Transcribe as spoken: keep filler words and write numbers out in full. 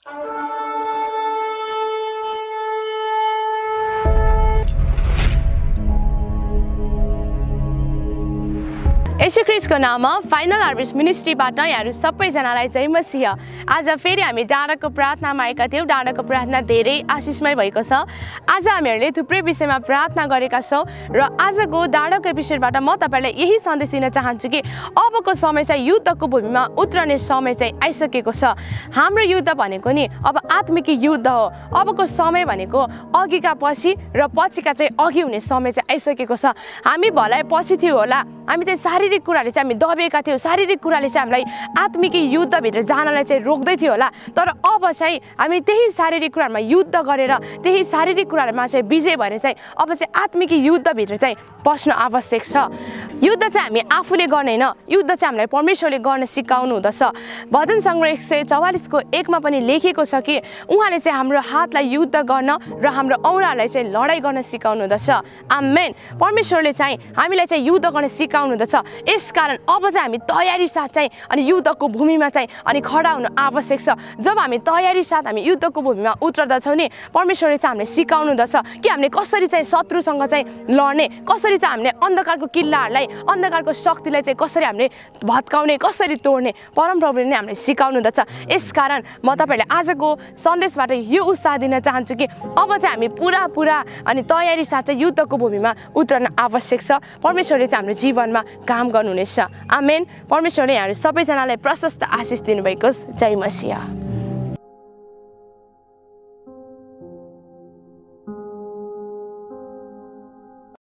यशु ख्रीष्टको नाममा final harvest मिनिस्ट्रीबाट यहाँहरु सबैजनालाई जय मसीह। आज फेरि हामी डाँडाको प्रार्थनामा आएका थियौं। डाँडाको प्रार्थना धेरै आशिषमय भएको छ। आज हामीहरूले थुप्रै विषयमा प्रार्थना गरेका छौं र आजको डाँडाको एपिसोडबाट म तपाईलाई यही सन्देश दिन चाहन्छु कि अबको समय चाहिँ युद्धको भूमिमा उत्रने समय चाहिँ आइसकेको छ। हाम्रो युद्ध भनेको नि अब आत्मिक युद्ध हो। अबको समय भनेको अघिका पछि र पछिका चाहिँ अघि हुने समय चाहिँ आइसकेको छ। हामी भलाइ पछि थियो होला, हामी चाहिँ शारीरिक कुराले चाहिँ हामी दबेका थियौं, शारीरिक कुराले चाहिँ हामीलाई आत्मिक युद्धभित्र जानलाई चाहिँ रोक्दै थियो होला। तर अब चाहिँ हामी त्यही शारीरिक कुरामा युद्ध गरेर त्यही शारीरिक कुरामा चाहिँ विजय भएर चाहिँ अब चाहिँ आत्मिक युद्धभित्र चाहिँ पस्न आवश्यक छ। युद्ध चाहिँ हामी आफूले गर्ने हैन, युद्ध चाहिँ हामीलाई परमेश्वरले गर्न सिकाउनु हुँदछ। भजन सङ्ग्रह एक सय चौवालीस को एक मा पनि लेखेको छ कि उहाँले चाहिँ हाम्रो हातलाई युद्ध गर्न र हाम्रो औँलालाई चाहिँ लडाई गर्न सिकाउनु हुँदछ। आमेन। परमेश्वरले चाहिँ हामीलाई चाहिँ युद्ध गर्न सिकाउनु हुँदछ। यसकारण अब चाहिँ हामी तयारी साथ चाहिँ अनि युद्धको भूमिमा चाहिँ अनि खडा हुनु आवश्यक छ। जब हामी तयारी साथ हामी युद्धको भूमिमा उत्रदछौँ नि परमेश्वरले चाहिँ हामीले सिकाउनु हुँदछ कि हामीले कसरी चाहिँ शत्रुसँग चाहिँ लड्ने, कसरी चाहिँ हामीले अन्धकारको किल्लाहरूलाई अन्धकारको शक्तिलाई चाहिँ कसरी हामीले भत्काउने, कसरी तोड्ने परमप्रभुले नै हामीले सिकाउनु हुँदछ। यसकारण म तपाईहरुलाई आजको सन्देशबाट यो उत्साह दिन चाहन्छु कि अब चाहिँ हामी पुरा पुरा अनि तयारी साथ चाहिँ युद्धको भूमिमा उत्रन आवश्यक छ। परमेश्वरले चाहिँ हाम्रो जीवनमा काम गर्नुहुनेछ। आमेन। परमेश्वरले यहाँहरु सबैजनालाई प्रशस्त आशिष दिनुभएको। जय मसीह।